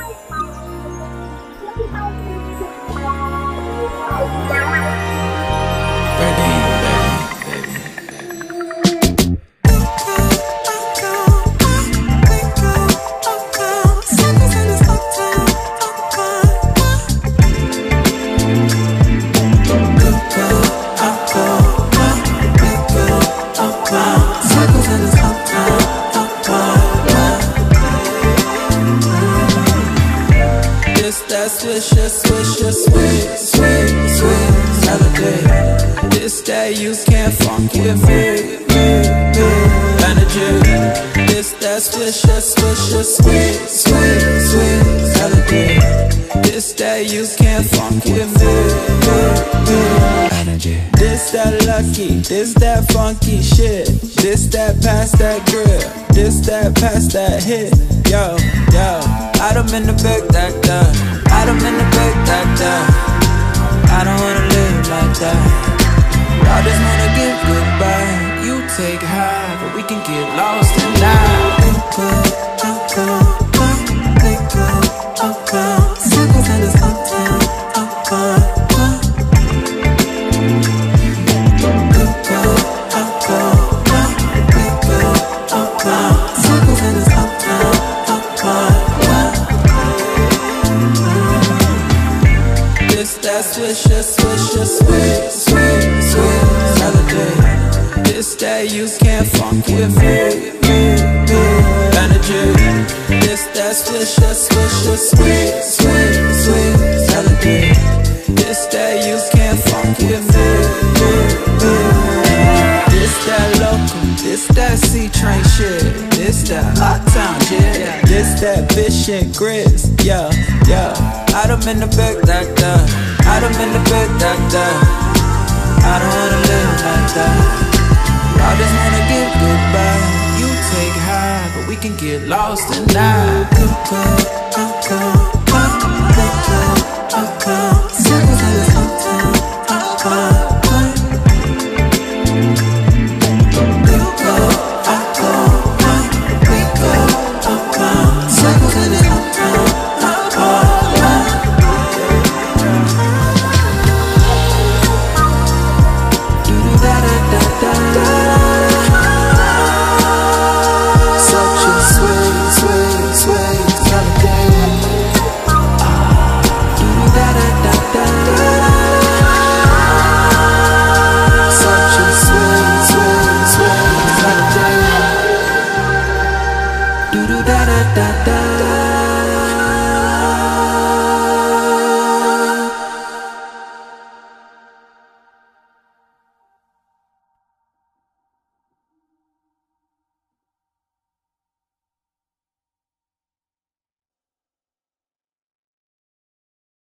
Swisher, swisher, sweet, sweet, sweet holiday. This that you can't funky with energy. This that swisher, swisher, sweet, sweet, sweet holiday. This that you can't funky with energy. This that lucky, this that funky shit. This that past that grill, this that past that hit. Yo, yo, I done in the back that I done in the back that I don't wanna live like that. I just wanna give goodbye. You take high, but we can get lost and die. Circles in this uptown. Circles in this uptown. That swisher, swisher, sweet, sweet, sweet holiday. This that you can't funky with energy. This that swisher, swisher, sweet, sweet, sweet holiday. This that you can't funky with this that local, this that C-Train shit. This that uptown shit. This that bitch and grits, yeah, yeah. I done in the back that I done in the back that I don't wanna live like that. I just wanna give goodbye. You take high, but we can get lost and die. Circles in this uptown. Circles in this uptown. Da da da da.